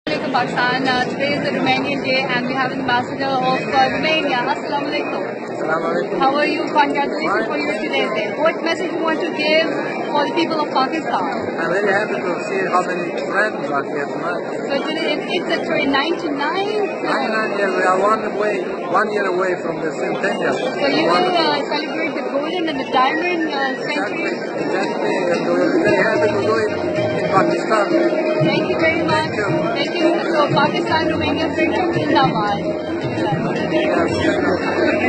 Alaikum Pakistan. Today is the Romanian Day and we have an ambassador of Romania. Assalamu alaikum. How are you? Congratulations for your today's day. What message you want to give for the people of Pakistan? I'm very happy to see how many friends are here tonight. So today it's the 99th. 99 years, we are one year away from the centennial. So you will celebrate the golden and the diamond century? Exactly, and we will be very happy to do it in Pakistan. Thank you very much. Thank you. So Pakistan, Romania, friendship, Zindabad. Yes.